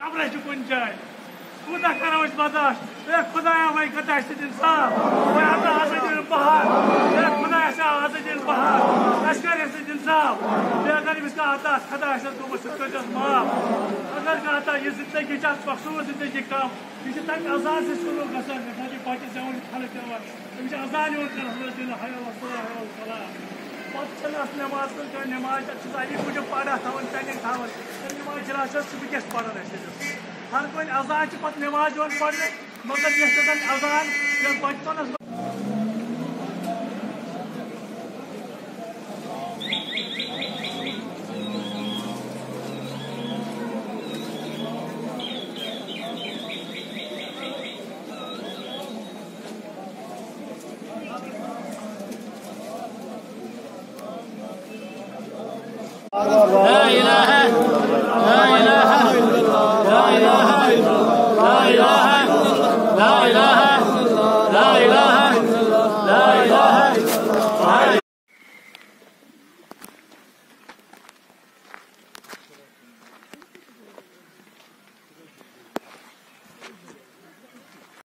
कमरे कुन जाए कूदा करो बर्दाश्त खुदाया वही कता इंसाफ दिन बहार खुदा आज दिन बहार कर इंसाफ अगर आता खदा गोमुत माफ अगर आता यह जिंदगी मखसूस जिंदगी कम यह तक अजान से शुरू गसान बच्चे जवान खलक दिवान अजान दिन नमाज नमाज अमी मूजूब पढ़ा थवन पेंडिंग थवन नमाज जनाज वह पढ़ान हर कोई अजान पे नमाज पढ़ने मगर अजान बचपन